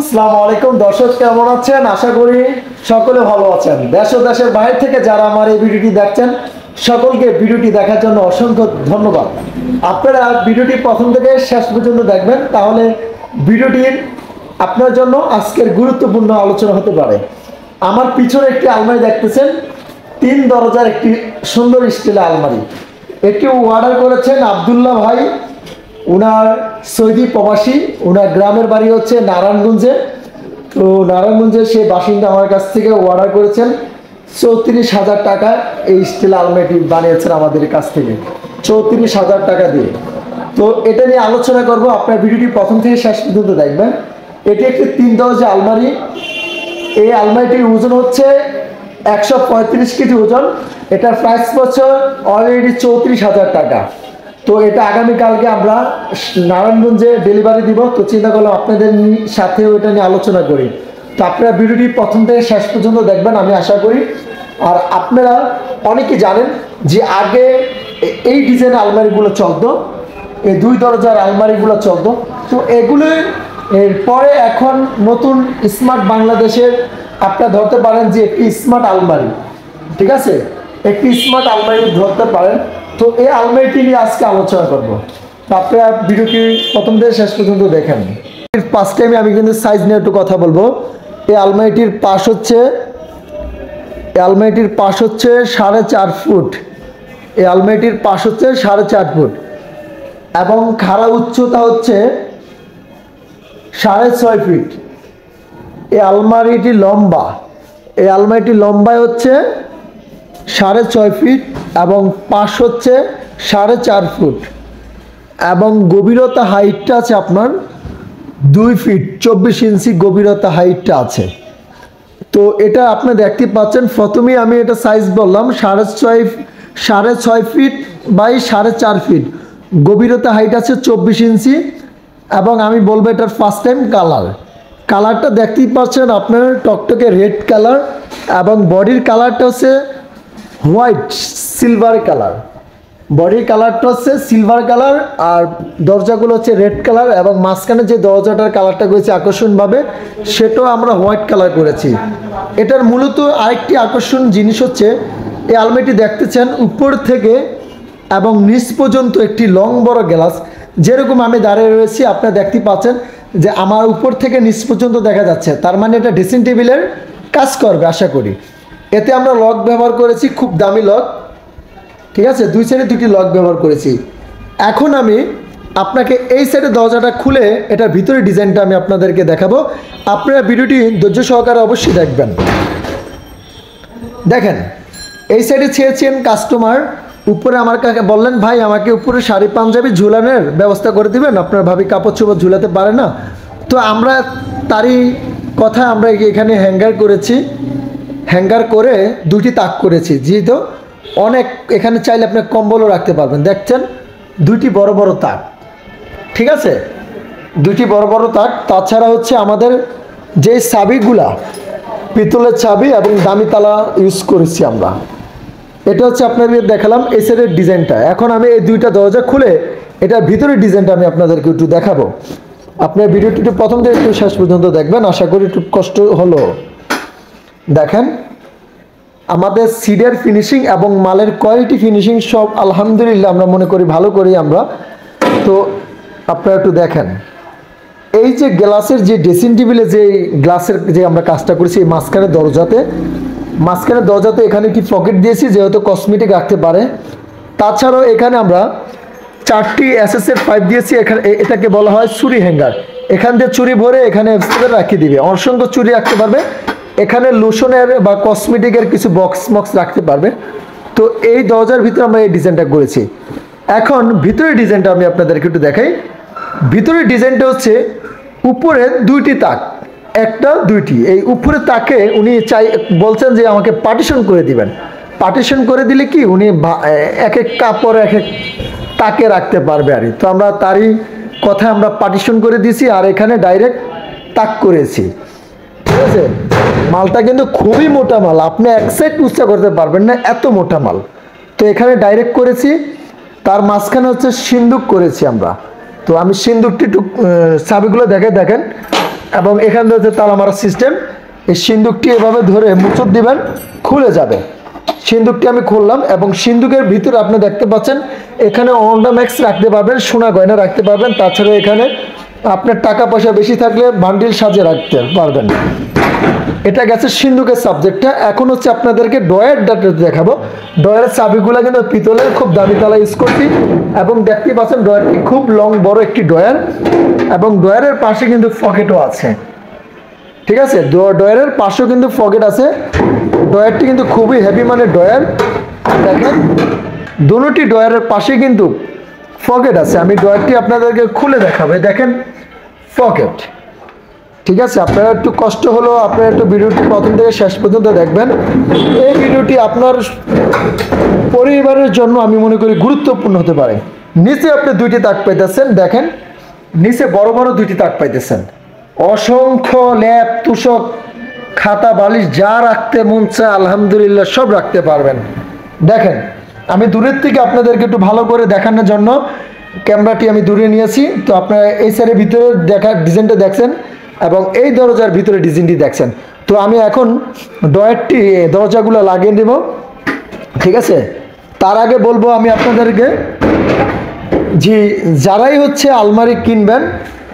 আসসালামু আলাইকুম দর্শক, কেমন আছেন? আশা করি সকলে ভালো আছেন। দেশ ও দেশের বাইরে থেকে যারা আমার এই ভিডিওটি দেখছেন সকলকে ভিডিওটি দেখার জন্য অসংখ্য ধন্যবাদ। আপনারা ভিডিওটি প্রথম থেকে শেষ পর্যন্ত দেখবেন, তাহলে ভিডিওটির আপনার জন্য আজকের গুরুত্বপূর্ণ আলোচনা হতে পারে। আমার পিছনে একটি আলমারি দেখতেছেন, 3 দরজার একটি সুন্দর স্টিলের আলমারি। এটি অর্ডার করেছেন আব্দুল্লাহ ভাই, উনার সৌদি প্রবাসী, উনার গ্রামের বাড়ি হচ্ছে নারায়ণগঞ্জে। তো নারায়ণগঞ্জের সেই বাসিন্দা আমার কাছ থেকে অর্ডার করেছেন 34,000 টাকা। এই স্টিল আলমারিটি বানিয়েছেন আমাদের কাছ থেকে 34,000 টাকা দিয়ে। তো এটা নিয়ে আলোচনা করব, আপনার ভিডিওটি প্রথম থেকে শেষ পর্যন্ত দেখবেন। এটি একটি 3 দরজা আলমারি। এই আলমারিটির ওজন হচ্ছে 135 কেজি ওজন। এটার প্রাইস পড়ছে অলরেডি 34,000 টাকা। তো এটা আগামীকালকে আমরা নারায়ণগঞ্জে ডেলিভারি দিব। তো চিন্তা করলাম আপনাদের সাথেও এটা নিয়ে আলোচনা করি। তো আপনারা ভিডিওটি প্রথম থেকে শেষ পর্যন্ত দেখবেন আমি আশা করি। আর আপনারা অনেকে জানেন যে আগে এই ডিজাইনের আলমারিগুলো চলতো, এই 2 দরজার আলমারিগুলো চলতো। তো এগুলো এরপরে এখন নতুন স্মার্ট বাংলাদেশের আপনারা ধরতে পারেন যে একটি স্মার্ট আলমারি, ঠিক আছে, একটি স্মার্ট আলমারি ধরতে পারেন। তো এই আলমারিটি নিয়ে আজকে আলোচনা করব। তো আপনারা ভিডিওটি প্রথম থেকে শেষ পর্যন্ত দেখেন। ফার্স্ট টাইমে আমি কিন্তু সাইজ নিয়ে একটু কথা বলবো। এই আলমারিটির পাশ হচ্ছে 4.5 ফুট। এই আলমারিটির পাশ হচ্ছে 4.5 ফুট এবং খাড়া উচ্চতা হচ্ছে 6.5 ফিট। এই আলমারিটি লম্বায় হচ্ছে 6.5 ফিট এবং পাশ হচ্ছে 4.5 ফুট এবং গভীরতা হাইটটা আছে আপনার 2 ফিট 24 ইঞ্চি গভীরতা হাইটটা আছে। তো এটা আপনি দেখতে পাচ্ছেন। প্রথমেই আমি এটা সাইজ বললাম 6.5 ফিট বাই 4.5 ফিট, গভীরতা হাইট আছে 24 ইঞ্চি। এবং আমি বলবো এটার ফার্স্ট টাইম কালারটা দেখতেই পাচ্ছেন আপনার টকটকে রেড কালার এবং বডির কালারটা হচ্ছে হোয়াইট সিলভার কালার। বডির কালারটা হচ্ছে সিলভার কালার আর দরজাগুলো হচ্ছে রেড কালার এবং মাঝখানে যে দরজাটার কালারটা করেছি আকর্ষণভাবে সেটাও আমরা হোয়াইট কালার করেছি। এটার মূলত আরেকটি আকর্ষণ জিনিস হচ্ছে এই আলমারিটি দেখতেছেন উপর থেকে এবং নিচ পর্যন্ত একটি লং বড় গ্লাস। যেরকম আমি দাঁড়িয়ে রয়েছি আপনারা দেখতে পাচ্ছেন যে আমার উপর থেকে নিচ পর্যন্ত দেখা যাচ্ছে, তার মানে এটা ড্রেসিং টেবিলের কাজ করবে আশা করি। এতে আমরা লক ব্যবহার করেছি, খুব দামি লক, ঠিক আছে, 2 সাইডে 2টি লক ব্যবহার করেছি। এখন আমি আপনাকে এই সাইডে দরজাটা খুলে এটার ভিতরে ডিজাইনটা আমি আপনাদেরকে দেখাবো। আপনারা ভিডিওটি ধৈর্য সহকারে অবশ্যই দেখবেন। দেখেন এই সাইডে চেয়েছেন কাস্টমার উপরে, আমার কাছে বললেন ভাই আমাকে উপরে শাড়ি পাঞ্জাবি ঝুলানোর ব্যবস্থা করে দিবেন, আপনার ভাবি কাপড় চোপড় ঝুলাতে পারে না। তো আমরা তারই কথা আমরা এখানে হ্যাঙ্গার করেছি, হ্যাঙ্গার করে 2টি তাক করেছি। যেহেতু অনেক এখানে চাইলে আপনি কম্বলও রাখতে পারবেন। দেখছেন 2টি বড় বড় তাক, ঠিক আছে, 2টি বড় বড় তাক। তাছাড়া হচ্ছে আমাদের যে চাবিগুলা পিতলের চাবি এবং দামি তালা ইউজ করেছি আমরা। এটা হচ্ছে আপনাদের দেখালাম এই সাইডের ডিজাইনটা। এখন আমি এই 2টা দরজা খুলে এটার ভিতরের ডিজাইনটা আমি আপনাদেরকে একটু দেখাবো। আপনার ভিডিওটি একটু প্রথম থেকে একটু শেষ পর্যন্ত দেখবেন, আশা করি একটু কষ্ট হলো। দেখেন আমাদের সিডের ফিনিশিং এবং মালের কোয়ালিটি ফিনিশিং সব আলহামদুলিল্লাহ আমরা মনে করি ভালো করি আমরা। তো আপনারা একটু দেখেন এই যে গ্লাসের যে ড্রেসিং টেবিলে যে গ্লাসের যে আমরা কাজটা করেছি এই মাঝখানে দরজাতে এখানে একটি পকেট দিয়েছি যেহেতু কসমেটিক রাখতে পারে। তাছাড়াও এখানে আমরা 4টি এসএসের পাইপ দিয়েছি। এটাকে বলা হয় চুরি হ্যাঙ্গার। এখান দিয়ে চুরি ভরে এখানে রাখিয়ে দিবে, অসংখ্য চুরি রাখতে পারবে। এখানে লোশনের বা কসমেটিকের কিছু বক্স রাখতে পারবে। তো এই দরজার ভিতরে আমরা এই ডিজাইনটা করেছি। এখন ভিতরের ডিজাইনটা আমি আপনাদেরকে একটু দেখাই। ভিতরের ডিজাইনটা হচ্ছে উপরে 2টি তাক, 2টি। এই উপরে তাকে উনি বলছেন যে আমাকে পার্টিশন করে দিবেন। পার্টিশন করে দিলে কি উনি এক এক কাপড় এক এক তাকে রাখতে পারবে আর। তো আমরা তারই কথা আমরা পার্টিশন করে দিয়েছি আর এখানে ডাইরেক্ট তাক করেছি, ঠিক আছে। মালটা কিন্তু খুবই মোটা মাল, আপনি এক সাইড উচ্চা করতে পারবেন না, এত মোটা মাল। তো এখানে ডাইরেক্ট করেছি, তার মাঝখানে হচ্ছে সিন্দুক করেছি আমরা। তো আমি সিন্দুকটি একটু চাবিগুলো দেখেন এবং এখান থেকে তালা মারার সিস্টেম। এই সিন্দুকটি এভাবে ধরে মুচুর দিবেন, খুলে যাবে। সিন্দুকটি আমি খুললাম এবং সিন্দুকের ভিতরে আপনি দেখতে পাচ্ছেন এখানে অর্নামেন্টস রাখতে পারবেন, সোনা গয়না রাখতে পারবেন। তাছাড়া এখানে আপনার টাকা পয়সা বেশি থাকলে বান্ডিল সাজিয়ে রাখতে পারবেন। এটা গেছে সিন্ধুকের সাবজেক্টটা। এখন হচ্ছে আপনাদেরকে ড্রয়ার দেখাবো। ড্রয়ারের চাবিগুলো কিন্তু পিতলের, খুব দামি তালা ইউজ করছি। এবং দেখতে পাচ্ছেন ড্রয়ারটি খুব লং বড় একটি ড্রয়ার, এবং ড্রয়ারের পাশে কিন্তু পকেটও আছে। ঠিক আছে, ড্রয়ারের পাশেও কিন্তু পকেট আছে। ড্রয়ারটি কিন্তু খুবই হেভি মানে ড্রয়ার। দেখেন দুটি ড্রয়ারের পাশে কিন্তু পকেট আছে। আমি ড্রয়ারটি আপনাদেরকে খুলে দেখাবো। দেখেন পকেট। ঠিক আছে, আপনারা একটু কষ্ট হলো, আপনারা একটু ভিডিওটি প্রথম থেকে শেষ পর্যন্ত দেখবেন। এই ভিডিওটি আপনার পরিবারের জন্য আমি মনে করি গুরুত্বপূর্ণ হতে পারে। নিচে আপনি দুইটি তাক পাইতেছেন, দেখেন নিচে বড় বড় দুইটি তাক পাইতেছেন। অসংখ্য ল্যাপ, তুষক, খাতা, বালিশ যা রাখতে মন চায় আলহামদুলিল্লাহ সব রাখতে পারবেন। দেখেন আমি দূরের থেকে আপনাদেরকে একটু ভালো করে দেখানোর জন্য ক্যামেরাটি আমি দূরে নিয়েছি। তো আপনারা এই সাইডের ভিতরে দেখা ডিজাইনটা দেখছেন এবং এই দরজার ভিতরে ডিজাইনটি দেখছেন। তো আমি এখন ড্রয়ারটি দরজাগুলো লাগিয়ে দেব। ঠিক আছে, তার আগে বলবো আমি আপনাদেরকে যে যারাই হচ্ছে আলমারি কিনবেন,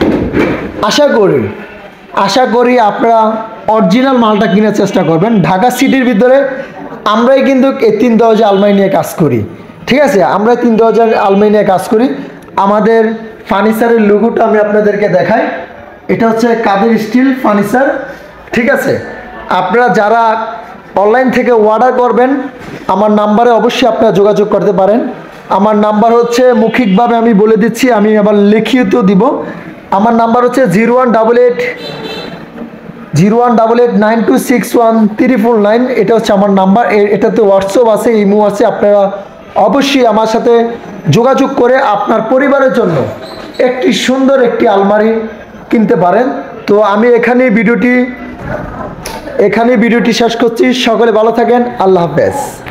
আশা করি আপনারা অরিজিনাল মালটা কেনার চেষ্টা করবেন। ঢাকা সিটির ভিতরে আমরাই কিন্তু এই 3 দরজা আলমারি নিয়ে কাজ করি। ঠিক আছে, আমরা 3 দরজার আলমারি নিয়ে কাজ করি। আমাদের ফার্নিচারের লোগোটা আমি আপনাদেরকে দেখাই। এটা হচ্ছে কাদের স্টিল ফার্নিচার। ঠিক আছে, আপনারা যারা অনলাইন থেকে অর্ডার করবেন আমার নাম্বারে অবশ্যই আপনারা যোগাযোগ করতে পারেন। আমার নাম্বার হচ্ছে মৌখিকভাবে আমি বলে দিচ্ছি, আমি আবার লিখিতও দিব। আমার নাম্বার হচ্ছে 0188926139। এটা হচ্ছে আমার নাম্বার। এটাতে হোয়াটসঅ্যাপ আছে, ইমো আছে। আপনারা অবশ্যই আমার সাথে যোগাযোগ করে আপনার পরিবারের জন্য একটি সুন্দর একটি আলমারি কিনতে পারেন। তো আমি এখানে ভিডিওটি শেষ করছি। সকলে ভালো থাকেন, আল্লাহ হাফেজ।